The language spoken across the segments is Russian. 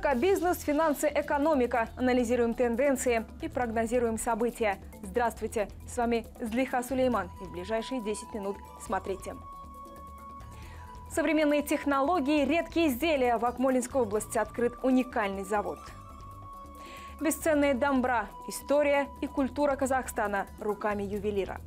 Рубрика «Бизнес, финансы, экономика». Анализируем тенденции и прогнозируем события. Здравствуйте, с вами Злиха Сулейман. И в ближайшие 10 минут смотрите. Современные технологии, редкие изделия. В Акмолинской области открыт уникальный завод. Бесценные дамбра. История и культура Казахстана руками ювелира.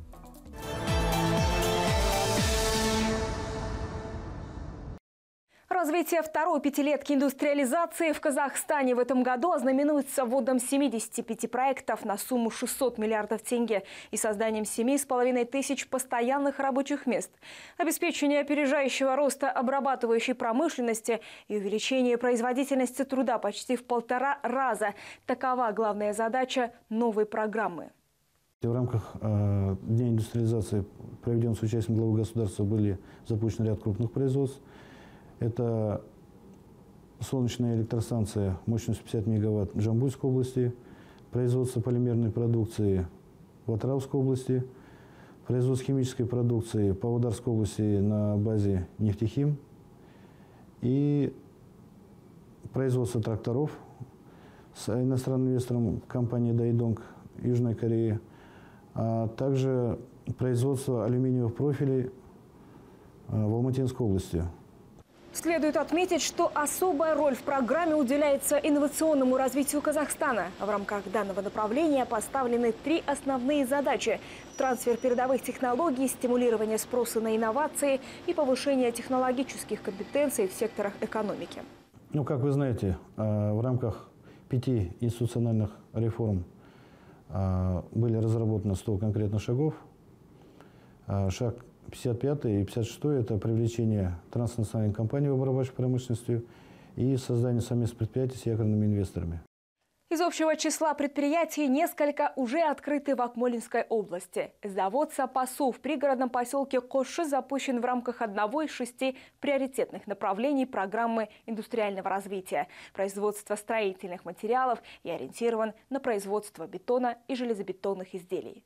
Развитие второй пятилетки индустриализации в Казахстане в этом году ознаменуется вводом 75 проектов на сумму 600 миллиардов тенге и созданием 7,5 тысяч постоянных рабочих мест. Обеспечение опережающего роста обрабатывающей промышленности и увеличение производительности труда почти в 1,5 раза. Такова главная задача новой программы. В рамках Дня индустриализации, проведенного с участием главы государства, были запущены ряд крупных производств. Это солнечная электростанция мощностью 50 мегаватт в Джамбульской области, производство полимерной продукции в Атырауской области, производство химической продукции в Павлодарской области на базе «Нефтехим» и производство тракторов с иностранным инвестором компании «Дайдонг» Южной Кореи, а также производство алюминиевых профилей в Алматинской области. Следует отметить, что особая роль в программе уделяется инновационному развитию Казахстана. В рамках данного направления поставлены 3 основные задачи: трансфер передовых технологий, стимулирование спроса на инновации и повышение технологических компетенций в секторах экономики. Как вы знаете, в рамках 5 институциональных реформ были разработаны 100 конкретных шагов. Шаг 55 и 56 – это привлечение транснациональных компаний в обрабатывающей промышленности и создание совместных предприятий с якорными инвесторами. Из общего числа предприятий несколько уже открыты в Акмолинской области. Завод «Сапасу» в пригородном поселке Коши запущен в рамках одного из 6 приоритетных направлений программы индустриального развития – производство строительных материалов и ориентирован на производство бетона и железобетонных изделий.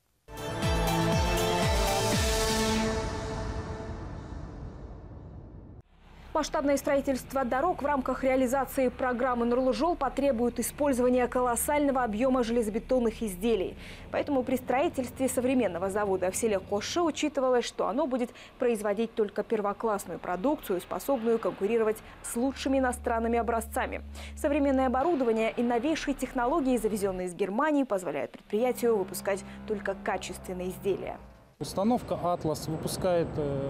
Масштабное строительство дорог в рамках реализации программы «Нурлы-Жол» потребует использования колоссального объема железобетонных изделий. Поэтому при строительстве современного завода в селе Коши учитывалось, что оно будет производить только первоклассную продукцию, способную конкурировать с лучшими иностранными образцами. Современное оборудование и новейшие технологии, завезенные из Германии, позволяют предприятию выпускать только качественные изделия. Установка «Атлас» выпускает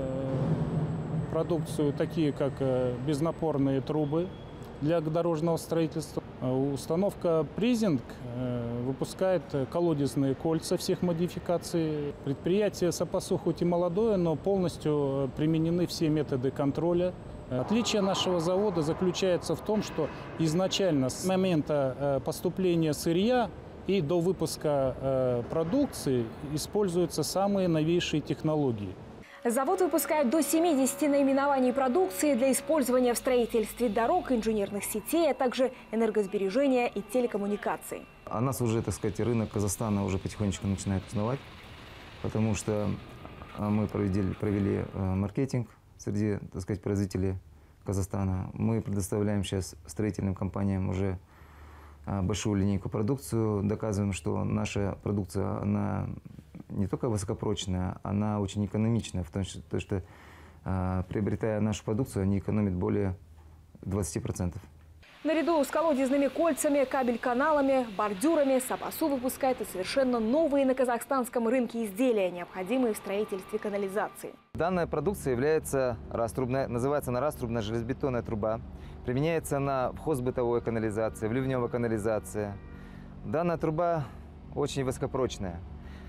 продукцию, такие как безнапорные трубы для дорожного строительства. Установка «Призинг» выпускает колодезные кольца всех модификаций. Предприятие «Сапасу» хоть и молодое, но полностью применены все методы контроля. Отличие нашего завода заключается в том, что изначально с момента поступления сырья и до выпуска продукции используются самые новейшие технологии. Завод выпускает до 70 наименований продукции для использования в строительстве дорог, инженерных сетей, а также энергосбережения и телекоммуникаций. А нас уже, так сказать, рынок Казахстана уже потихонечку начинает узнавать, потому что мы провели маркетинг среди, так сказать, производителей Казахстана. Мы предоставляем сейчас строительным компаниям уже большую линейку продукцию, доказываем, что наша продукция, она не только высокопрочная, она очень экономичная, потому что приобретая нашу продукцию, они экономят более 20%. Наряду с колодезными кольцами, кабель-каналами, бордюрами «Сапасу» выпускает и совершенно новые на казахстанском рынке изделия, необходимые в строительстве канализации. Данная продукция является называется она раструбная железобетонная труба. Применяется она в хозбытовой канализации, в ливневой канализации. Данная труба очень высокопрочная.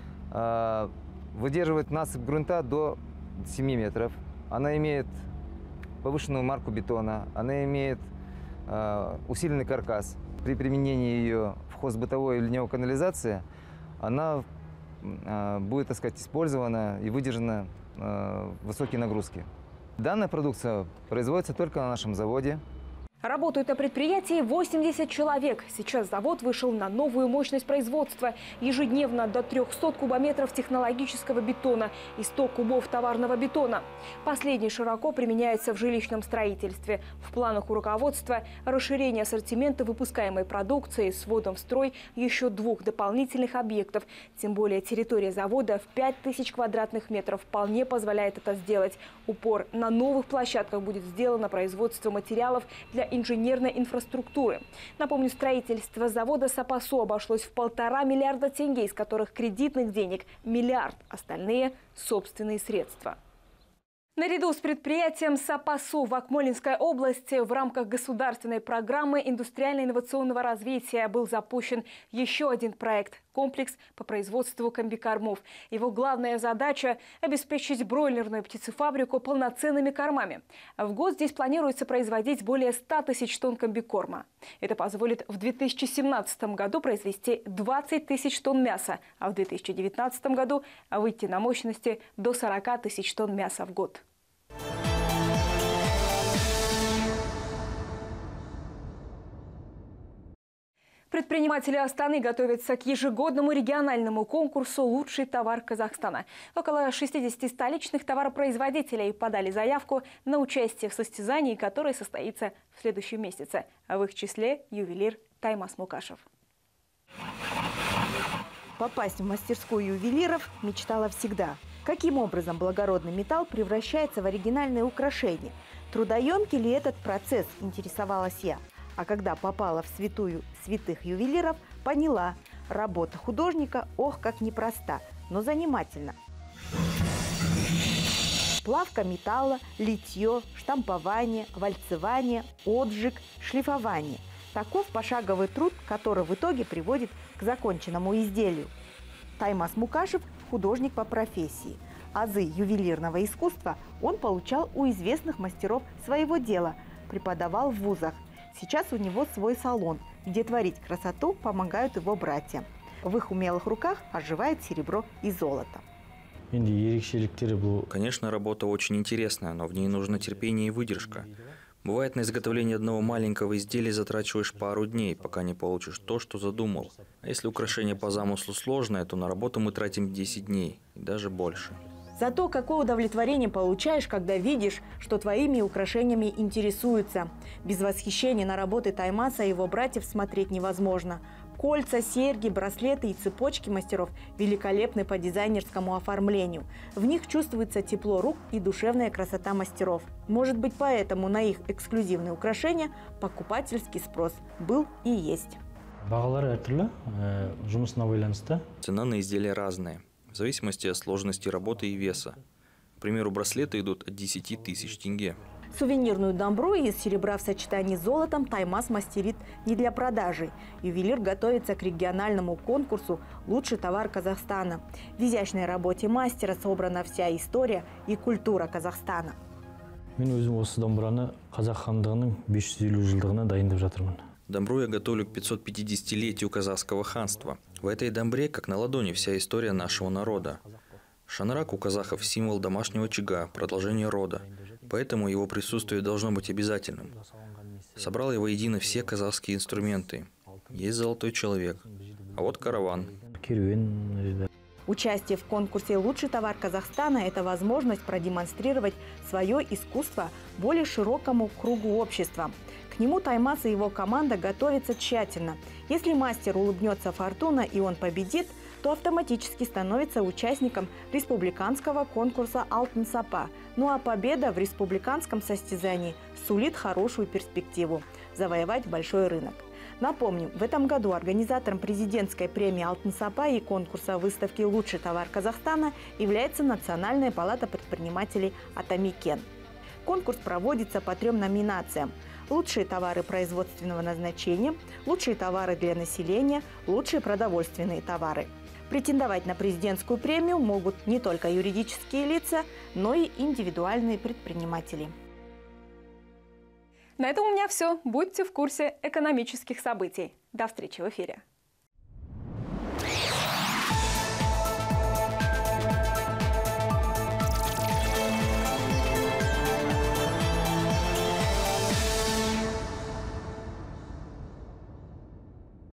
Выдерживает насыпь грунта до 7 метров. Она имеет повышенную марку бетона. Она имеет усиленный каркас. При применении ее в хозбытовой и ливневой канализации она будет, так сказать, использована и выдержана высокие нагрузки. Данная продукция производится только на нашем заводе. Работают на предприятии 80 человек. Сейчас завод вышел на новую мощность производства. Ежедневно до 300 кубометров технологического бетона и 100 кубов товарного бетона. Последний широко применяется в жилищном строительстве. В планах у руководства расширение ассортимента выпускаемой продукции с вводом в строй еще 2 дополнительных объектов. Тем более территория завода в 5000 квадратных метров вполне позволяет это сделать. Упор на новых площадках будет сделано производство материалов для инженерной инфраструктуры. Напомню, строительство завода «Сапасо» обошлось в 1,5 миллиарда тенге, из которых кредитных денег – миллиард, остальные – собственные средства. Наряду с предприятием «Сапасо» в Акмолинской области в рамках государственной программы индустриально-инновационного развития был запущен еще один проект – комплекс по производству комбикормов. Его главная задача – обеспечить бройлерную птицефабрику полноценными кормами. В год здесь планируется производить более 100 тысяч тонн комбикорма. Это позволит в 2017 году произвести 20 тысяч тонн мяса, а в 2019 году выйти на мощности до 40 тысяч тонн мяса в год. Предприниматели Астаны готовятся к ежегодному региональному конкурсу «Лучший товар Казахстана». Около 60 столичных товаропроизводителей подали заявку на участие в состязании, которое состоится в следующем месяце. В их числе ювелир Таймас Мукашев. Попасть в мастерскую ювелиров мечтала всегда. Каким образом благородный металл превращается в оригинальное украшение? Трудоемкий ли этот процесс, интересовалась я. А когда попала в святую святых ювелиров, поняла – работа художника, ох, как непроста, но занимательна. Плавка металла, литье, штампование, вальцевание, отжиг, шлифование. Таков пошаговый труд, который в итоге приводит к законченному изделию. Таймас Мукашев – художник по профессии. Азы ювелирного искусства он получал у известных мастеров своего дела, преподавал в вузах. Сейчас у него свой салон, где творить красоту помогают его братья. В их умелых руках оживает серебро и золото. Конечно, работа очень интересная, но в ней нужно терпение и выдержка. Бывает, на изготовление одного маленького изделия затрачиваешь пару дней, пока не получишь то, что задумал. А если украшение по замыслу сложное, то на работу мы тратим 10 дней, и даже больше. Зато какое удовлетворение получаешь, когда видишь, что твоими украшениями интересуются. Без восхищения на работы Таймаса и его братьев смотреть невозможно. Кольца, серьги, браслеты и цепочки мастеров великолепны по дизайнерскому оформлению. В них чувствуется тепло рук и душевная красота мастеров. Может быть, поэтому на их эксклюзивные украшения покупательский спрос был и есть. Цена на изделия разная, в зависимости от сложности работы и веса. К примеру, браслеты идут от 10 тысяч тенге. Сувенирную дамбру из серебра в сочетании с золотом Таймас мастерит не для продажи. Ювелир готовится к региональному конкурсу «Лучший товар Казахстана». В изящной работе мастера собрана вся история и культура Казахстана. Дамбру я готовлю к 550-летию казахского ханства. В этой дамбре, как на ладони, вся история нашего народа. Шанрак у казахов – символ домашнего очага, продолжение рода. Поэтому его присутствие должно быть обязательным. Собрал я воедино все казахские инструменты. Есть золотой человек, а вот караван. Участие в конкурсе «Лучший товар Казахстана» – это возможность продемонстрировать свое искусство более широкому кругу общества. К нему Таймас и его команда готовятся тщательно. Если мастер улыбнется фортуна и он победит, то автоматически становится участником республиканского конкурса «Алтын Сапа». Ну а победа в республиканском состязании сулит хорошую перспективу – завоевать большой рынок. Напомню, в этом году организатором президентской премии «Алтын Сапа» и конкурса выставки «Лучший товар Казахстана» является Национальная палата предпринимателей «Атамикен». Конкурс проводится по 3 номинациям: лучшие товары производственного назначения, лучшие товары для населения, лучшие продовольственные товары. Претендовать на президентскую премию могут не только юридические лица, но и индивидуальные предприниматели. На этом у меня все. Будьте в курсе экономических событий. До встречи в эфире.